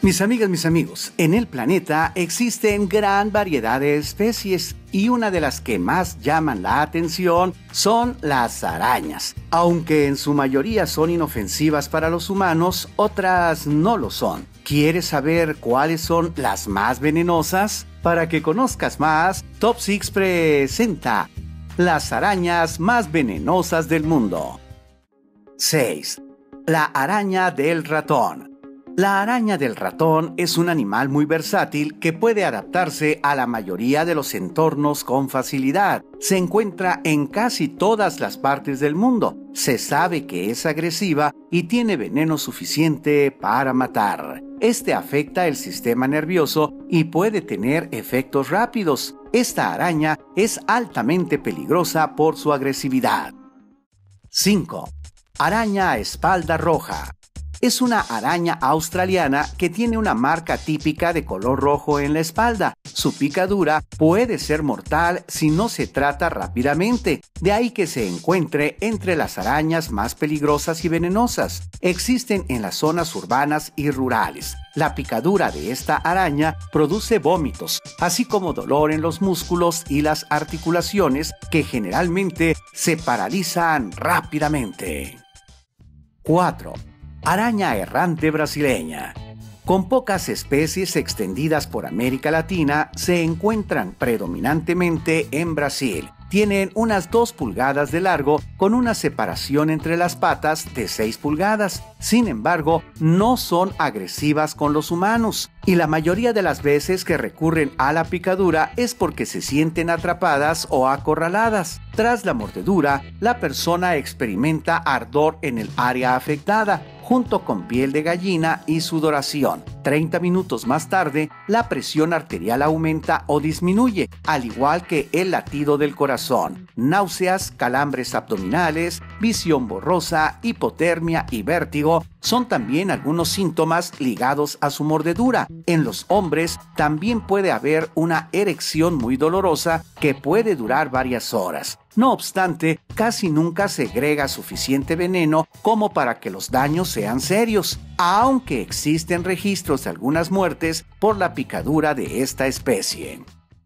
Mis amigas, mis amigos, en el planeta existen gran variedad de especies y una de las que más llaman la atención son las arañas. Aunque en su mayoría son inofensivas para los humanos, otras no lo son. ¿Quieres saber cuáles son las más venenosas? Para que conozcas más, Top 6 presenta las arañas más venenosas del mundo. 6. La araña del ratón. La araña del ratón es un animal muy versátil que puede adaptarse a la mayoría de los entornos con facilidad. Se encuentra en casi todas las partes del mundo. Se sabe que es agresiva y tiene veneno suficiente para matar. Este afecta el sistema nervioso y puede tener efectos rápidos. Esta araña es altamente peligrosa por su agresividad. 5. Araña espalda roja. Es una araña australiana que tiene una marca típica de color rojo en la espalda. Su picadura puede ser mortal si no se trata rápidamente, de ahí que se encuentre entre las arañas más peligrosas y venenosas. Existen en las zonas urbanas y rurales. La picadura de esta araña produce vómitos, así como dolor en los músculos y las articulaciones que generalmente se paralizan rápidamente. 4. Araña errante brasileña. Con pocas especies extendidas por América Latina, se encuentran predominantemente en Brasil. Tienen unas 2 pulgadas de largo con una separación entre las patas de 6 pulgadas. Sin embargo, no son agresivas con los humanos y la mayoría de las veces que recurren a la picadura es porque se sienten atrapadas o acorraladas. Tras la mordedura, la persona experimenta ardor en el área afectada, junto con piel de gallina y sudoración. 30 minutos más tarde, la presión arterial aumenta o disminuye, al igual que el latido del corazón. Náuseas, calambres abdominales, visión borrosa, hipotermia y vértigo son también algunos síntomas ligados a su mordedura. En los hombres también puede haber una erección muy dolorosa que puede durar varias horas. No obstante, casi nunca segrega suficiente veneno como para que los daños sean serios, aunque existen registros de algunas muertes por la picadura de esta especie.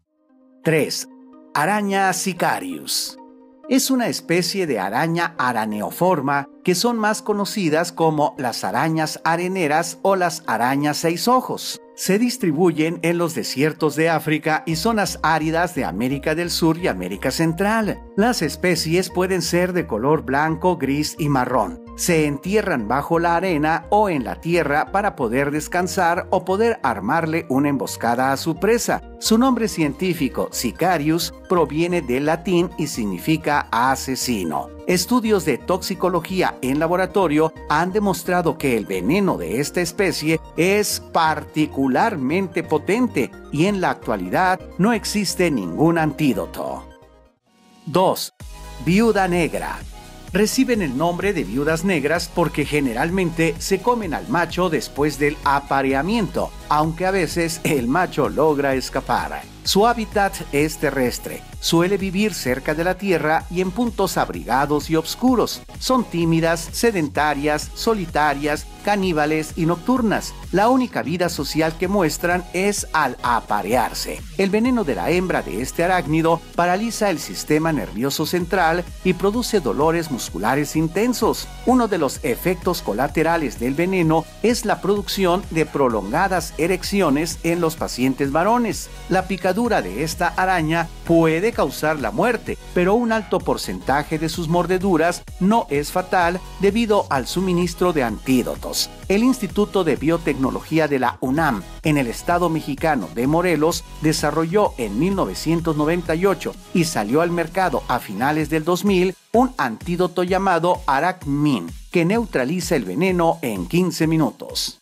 3. Araña sicarius. Es una especie de araña araneoforma que son más conocidas como las arañas areneras o las arañas 6 ojos. Se distribuyen en los desiertos de África y zonas áridas de América del Sur y América Central. Las especies pueden ser de color blanco, gris y marrón. Se entierran bajo la arena o en la tierra para poder descansar o poder armarle una emboscada a su presa. Su nombre científico, Sicarius, proviene del latín y significa asesino. Estudios de toxicología en laboratorio han demostrado que el veneno de esta especie es particularmente potente y en la actualidad no existe ningún antídoto. 2. Viuda negra. Reciben el nombre de viudas negras porque generalmente se comen al macho después del apareamiento, aunque a veces el macho logra escapar. Su hábitat es terrestre. Suele vivir cerca de la tierra y en puntos abrigados y oscuros. Son tímidas, sedentarias, solitarias, caníbales y nocturnas. La única vida social que muestran es al aparearse. El veneno de la hembra de este arácnido paraliza el sistema nervioso central y produce dolores musculares intensos. Uno de los efectos colaterales del veneno es la producción de prolongadas erecciones en los pacientes varones. La picadura de esta araña puede causar la muerte, pero un alto porcentaje de sus mordeduras no es fatal debido al suministro de antídotos. El Instituto de Biotecnología de la UNAM, en el estado mexicano de Morelos, desarrolló en 1998 y salió al mercado a finales del 2000 un antídoto llamado Aracmin, que neutraliza el veneno en 15 minutos.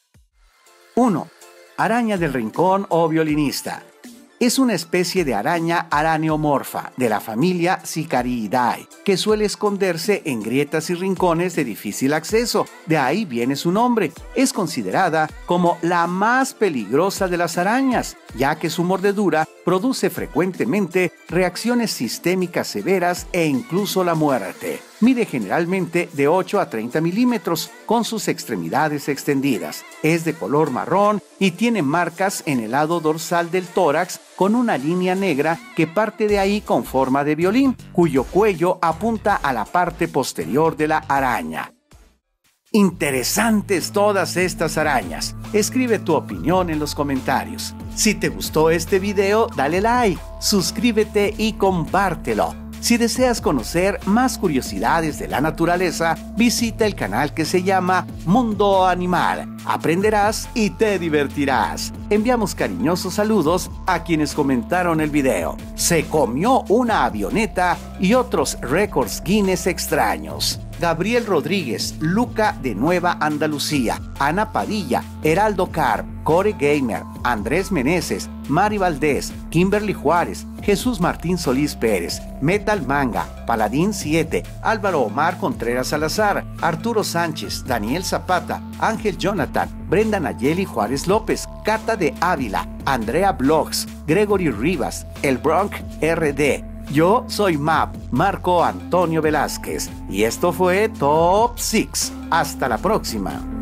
1. Araña del rincón o violinista. Es una especie de araña araneomorfa de la familia Sicariidae, que suele esconderse en grietas y rincones de difícil acceso. De ahí viene su nombre. Es considerada como la más peligrosa de las arañas, ya que su mordedura produce frecuentemente reacciones sistémicas severas e incluso la muerte. Mide generalmente de 8 a 30 milímetros, con sus extremidades extendidas. Es de color marrón y tiene marcas en el lado dorsal del tórax con una línea negra que parte de ahí con forma de violín, cuyo cuello apunta a la parte posterior de la araña. Interesantes todas estas arañas. Escribe tu opinión en los comentarios. Si te gustó este video, dale like, suscríbete y compártelo. Si deseas conocer más curiosidades de la naturaleza, visita el canal que se llama Mundo Animal. Aprenderás y te divertirás. Enviamos cariñosos saludos a quienes comentaron el video. Se comió una avioneta y otros récords Guinness extraños. Gabriel Rodríguez, Luca de Nueva Andalucía, Ana Padilla, Heraldo Carp, Core Gamer, Andrés Meneses, Mari Valdés, Kimberly Juárez, Jesús Martín Solís Pérez, Metal Manga, Paladín 7, Álvaro Omar Contreras Salazar, Arturo Sánchez, Daniel Zapata, Ángel Jonathan, Brenda Nayeli Juárez López, Cata de Ávila, Andrea Blogs, Gregory Rivas, El Bronx RD. Yo soy Marco Antonio Velázquez y esto fue Top 6. Hasta la próxima.